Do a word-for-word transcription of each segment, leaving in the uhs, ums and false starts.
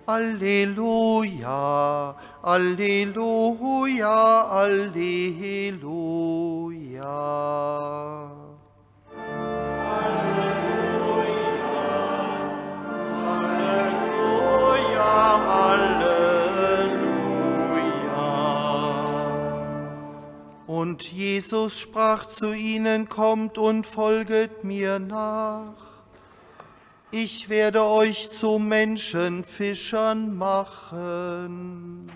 Alleluia, Alleluia, Alleluia. Und Jesus sprach zu ihnen: Kommt und folget mir nach. Ich werde euch zu Menschenfischern machen.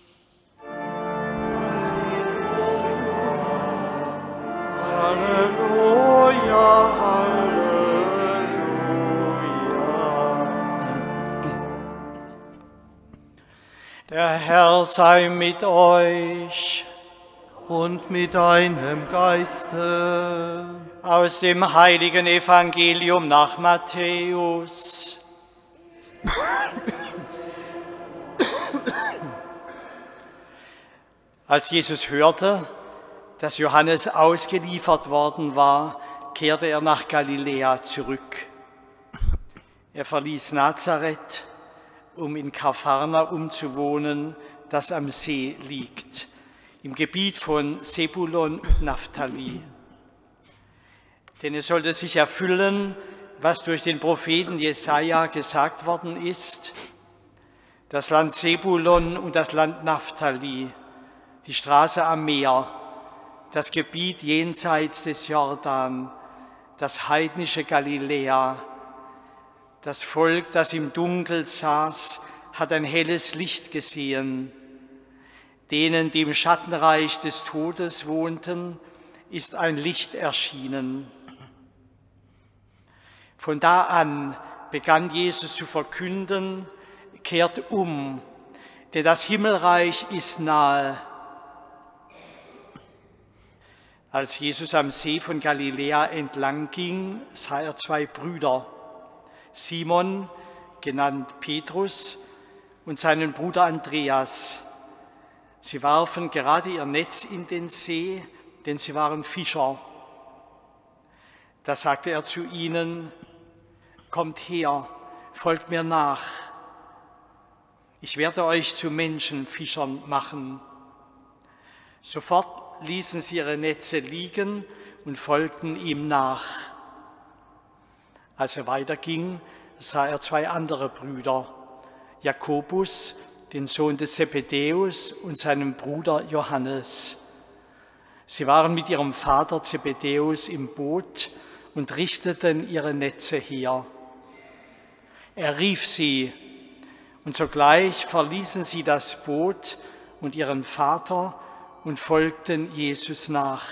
Halleluja, Halleluja. Der Herr sei mit euch. Und mit deinem Geiste. Aus dem heiligen Evangelium nach Matthäus. Als Jesus hörte, dass Johannes ausgeliefert worden war, kehrte er nach Galiläa zurück. Er verließ Nazareth, um in Kapharnaum zu wohnen, das am See liegt, im Gebiet von Sebulon und Naphtali. Denn es sollte sich erfüllen, was durch den Propheten Jesaja gesagt worden ist: Das Land Sebulon und das Land Naphtali, die Straße am Meer, das Gebiet jenseits des Jordan, das heidnische Galiläa. Das Volk, das im Dunkel saß, hat ein helles Licht gesehen. Denen, die im Schattenreich des Todes wohnten, ist ein Licht erschienen. Von da an begann Jesus zu verkünden: Kehrt um, denn das Himmelreich ist nahe. Als Jesus am See von Galiläa entlang ging, sah er zwei Brüder, Simon, genannt Petrus, und seinen Bruder Andreas. Sie warfen gerade ihr Netz in den See, denn sie waren Fischer. Da sagte er zu ihnen: Kommt her, folgt mir nach. Ich werde euch zu Menschenfischern machen. Sofort ließen sie ihre Netze liegen und folgten ihm nach. Als er weiterging, sah er zwei andere Brüder, Jakobus, den Sohn des Zebedäus, und seinen Bruder Johannes. Sie waren mit ihrem Vater Zebedäus im Boot und richteten ihre Netze her. Er rief sie, und sogleich verließen sie das Boot und ihren Vater und folgten Jesus nach.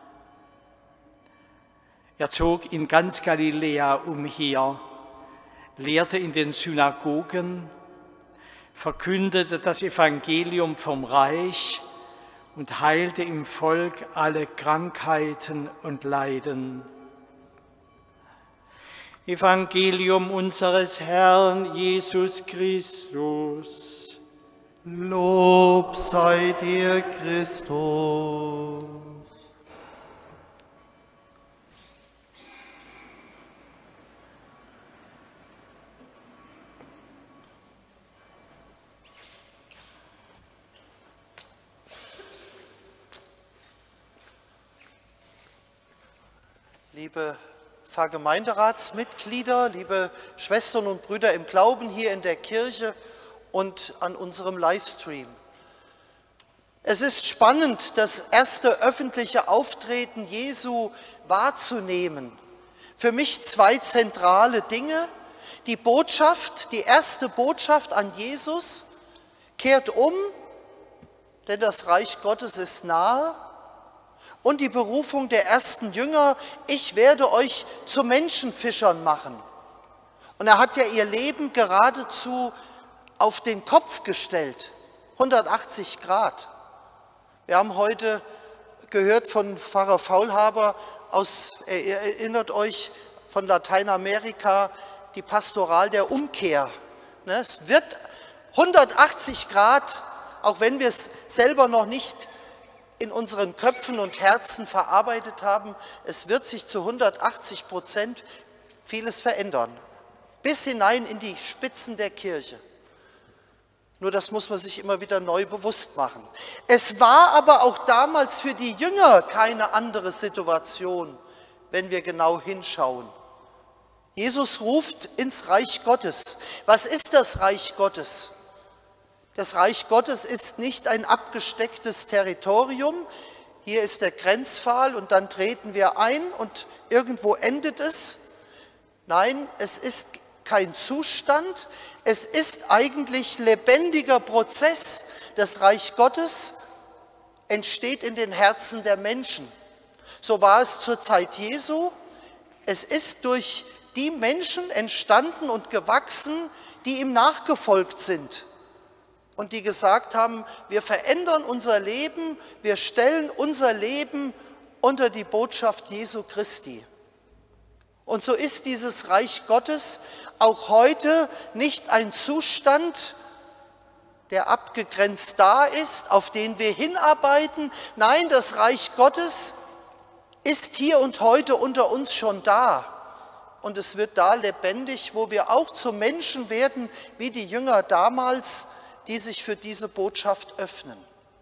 Er zog in ganz Galiläa umher, lehrte in den Synagogen, verkündete das Evangelium vom Reich und heilte im Volk alle Krankheiten und Leiden. Evangelium unseres Herrn Jesus Christus. Lob sei dir, Christus. Liebe Pfarrgemeinderatsmitglieder, liebe Schwestern und Brüder im Glauben hier in der Kirche und an unserem Livestream. Es ist spannend, das erste öffentliche Auftreten Jesu wahrzunehmen. Für mich zwei zentrale Dinge. Die Botschaft, die erste Botschaft an Jesus: Kehrt um, denn das Reich Gottes ist nahe. Und die Berufung der ersten Jünger: Ich werde euch zu Menschenfischern machen. Und er hat ja ihr Leben geradezu auf den Kopf gestellt, hundertachtzig Grad. Wir haben heute gehört von Pfarrer Faulhaber aus, ihr erinnert euch, von Lateinamerika, die Pastoral der Umkehr. Es wird hundertachtzig Grad, auch wenn wir es selber noch nicht in unseren Köpfen und Herzen verarbeitet haben, es wird sich zu hundertachtzig Prozent vieles verändern, bis hinein in die Spitzen der Kirche. Nur das muss man sich immer wieder neu bewusst machen. Es war aber auch damals für die Jünger keine andere Situation, wenn wir genau hinschauen. Jesus ruft ins Reich Gottes. Was ist das Reich Gottes? Das Reich Gottes ist nicht ein abgestecktes Territorium. Hier ist der Grenzpfahl und dann treten wir ein und irgendwo endet es. Nein, es ist kein Zustand, es ist eigentlich lebendiger Prozess. Das Reich Gottes entsteht in den Herzen der Menschen. So war es zur Zeit Jesu. Es ist durch die Menschen entstanden und gewachsen, die ihm nachgefolgt sind und die gesagt haben, wir verändern unser Leben, wir stellen unser Leben unter die Botschaft Jesu Christi. Und so ist dieses Reich Gottes auch heute nicht ein Zustand, der abgegrenzt da ist, auf den wir hinarbeiten. Nein, das Reich Gottes ist hier und heute unter uns schon da. Und es wird da lebendig, wo wir auch zu Menschen werden, wie die Jünger damals, die sich für diese Botschaft öffnen.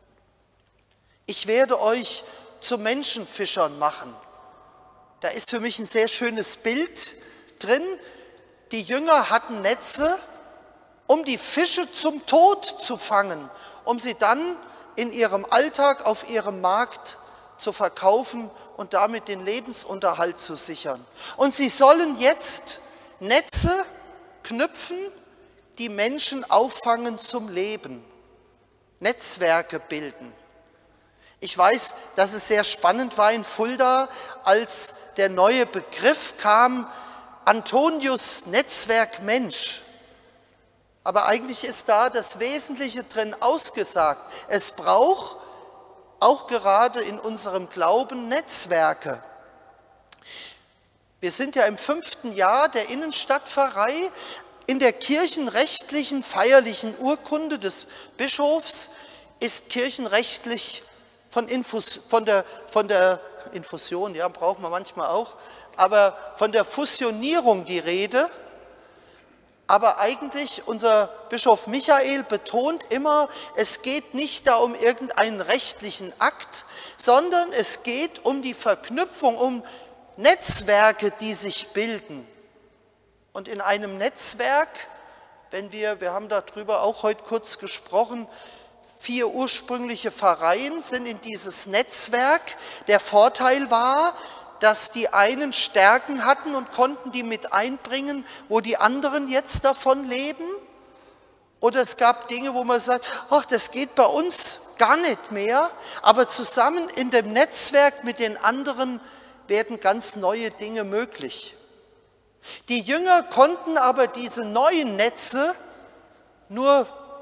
Ich werde euch zu Menschenfischern machen. Da ist für mich ein sehr schönes Bild drin. Die Jünger hatten Netze, um die Fische zum Tod zu fangen, um sie dann in ihrem Alltag auf ihrem Markt zu verkaufen und damit den Lebensunterhalt zu sichern. Und sie sollen jetzt Netze knüpfen, die Menschen auffangen zum Leben, Netzwerke bilden. Ich weiß, dass es sehr spannend war in Fulda, als der neue Begriff kam, Antonius Netzwerk Mensch. Aber eigentlich ist da das Wesentliche drin ausgesagt. Es braucht auch gerade in unserem Glauben Netzwerke. Wir sind ja im fünften Jahr der Innenstadtpfarrei. In der kirchenrechtlichen, feierlichen Urkunde des Bischofs ist kirchenrechtlich von, Infus, von, der, von der Infusion, ja, braucht man manchmal auch, aber von der Fusionierung die Rede. Aber eigentlich, unser Bischof Michael betont immer, es geht nicht da um irgendeinen rechtlichen Akt, sondern es geht um die Verknüpfung, um Netzwerke, die sich bilden. Und in einem Netzwerk, wenn wir, wir haben darüber auch heute kurz gesprochen, vier ursprüngliche Pfarreien sind in dieses Netzwerk. Der Vorteil war, dass die einen Stärken hatten und konnten die mit einbringen, wo die anderen jetzt davon leben. Oder es gab Dinge, wo man sagt, ach, das geht bei uns gar nicht mehr. Aber zusammen in dem Netzwerk mit den anderen werden ganz neue Dinge möglich. Die Jünger konnten aber diese neuen Netze nur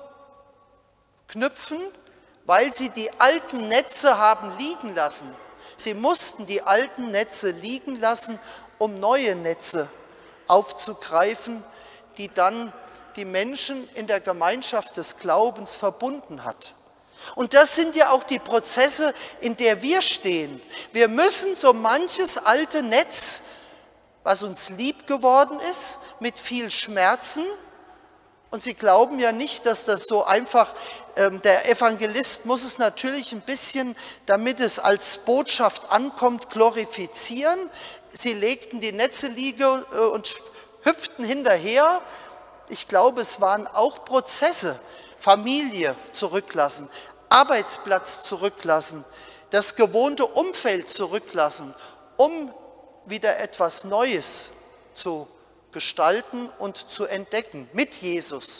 knüpfen, weil sie die alten Netze haben liegen lassen. Sie mussten die alten Netze liegen lassen, um neue Netze aufzugreifen, die dann die Menschen in der Gemeinschaft des Glaubens verbunden hat. Und das sind ja auch die Prozesse, in der wir stehen. Wir müssen so manches alte Netz, was uns lieb geworden ist, mit viel Schmerzen. Und Sie glauben ja nicht, dass das so einfach, ähm, der Evangelist muss es natürlich ein bisschen, damit es als Botschaft ankommt, glorifizieren. Sie legten die Netze liegen äh, und hüpften hinterher. Ich glaube, es waren auch Prozesse, Familie zurücklassen, Arbeitsplatz zurücklassen, das gewohnte Umfeld zurücklassen, um wieder etwas Neues zu gestalten und zu entdecken mit Jesus.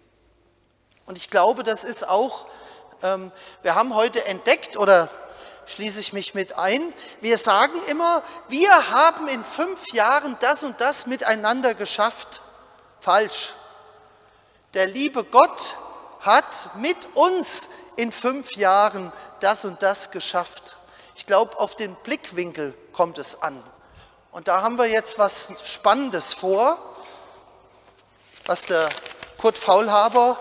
Und ich glaube, das ist auch, ähm, wir haben heute entdeckt, oder schließe ich mich mit ein, wir sagen immer, wir haben in fünf Jahren das und das miteinander geschafft. Falsch. Der liebe Gott hat mit uns in fünf Jahren das und das geschafft. Ich glaube, auf den Blickwinkel kommt es an. Und da haben wir jetzt was Spannendes vor, was der Kurt Faulhaber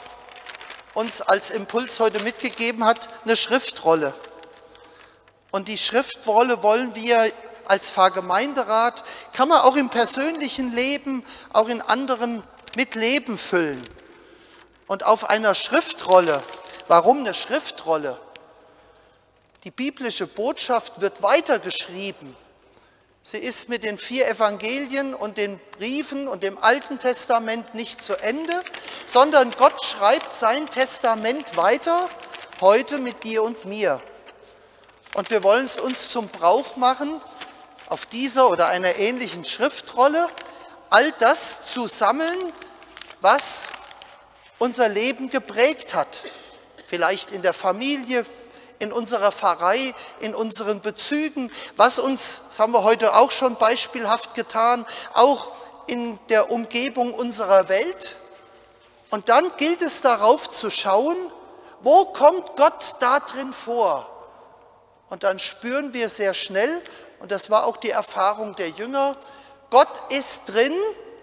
uns als Impuls heute mitgegeben hat, eine Schriftrolle. Und die Schriftrolle wollen wir als Pfarrgemeinderat, kann man auch im persönlichen Leben, auch in anderen mit Leben füllen. Und auf einer Schriftrolle, warum eine Schriftrolle? Die biblische Botschaft wird weitergeschrieben. Sie ist mit den vier Evangelien und den Briefen und dem Alten Testament nicht zu Ende, sondern Gott schreibt sein Testament weiter, heute mit dir und mir. Und wir wollen es uns zum Brauch machen, auf dieser oder einer ähnlichen Schriftrolle all das zu sammeln, was unser Leben geprägt hat. Vielleicht in der Familie, in unserer Pfarrei, in unseren Bezügen, was uns, das haben wir heute auch schon beispielhaft getan, auch in der Umgebung unserer Welt. Und dann gilt es darauf zu schauen, wo kommt Gott da drin vor? Und dann spüren wir sehr schnell, und das war auch die Erfahrung der Jünger, Gott ist drin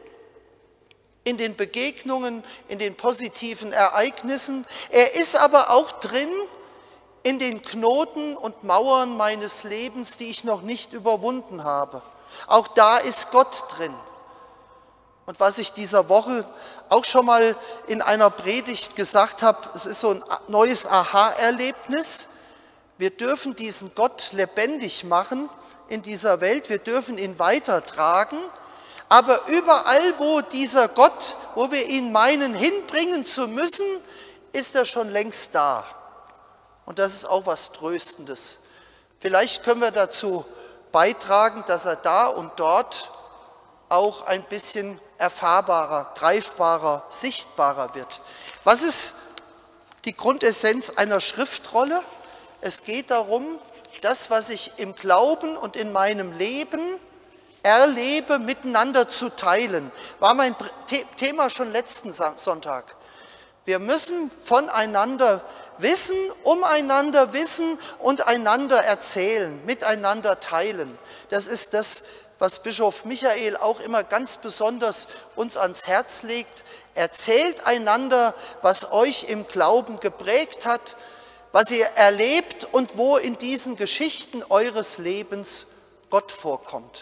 in den Begegnungen, in den positiven Ereignissen. Er ist aber auch drin in den Knoten und Mauern meines Lebens, die ich noch nicht überwunden habe. Auch da ist Gott drin. Und was ich dieser Woche auch schon mal in einer Predigt gesagt habe, es ist so ein neues Aha-Erlebnis. Wir dürfen diesen Gott lebendig machen in dieser Welt, wir dürfen ihn weitertragen, aber überall, wo dieser Gott, wo wir ihn meinen, hinbringen zu müssen, ist er schon längst da. Und das ist auch was Tröstendes. Vielleicht können wir dazu beitragen, dass er da und dort auch ein bisschen erfahrbarer, greifbarer, sichtbarer wird. Was ist die Grundessenz einer Schriftrolle? Es geht darum, das, was ich im Glauben und in meinem Leben erlebe, miteinander zu teilen. War mein Thema schon letzten Sonntag. Wir müssen voneinander wissen, umeinander wissen und einander erzählen, miteinander teilen. Das ist das, was Bischof Michael auch immer ganz besonders uns ans Herz legt. Erzählt einander, was euch im Glauben geprägt hat, was ihr erlebt und wo in diesen Geschichten eures Lebens Gott vorkommt.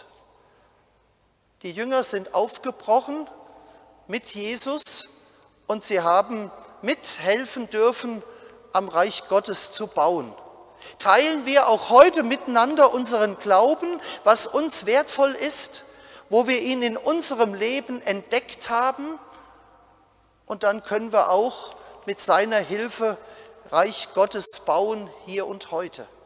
Die Jünger sind aufgebrochen mit Jesus und sie haben mithelfen dürfen, am Reich Gottes zu bauen. Teilen wir auch heute miteinander unseren Glauben, was uns wertvoll ist, wo wir ihn in unserem Leben entdeckt haben, und dann können wir auch mit seiner Hilfe Reich Gottes bauen, hier und heute.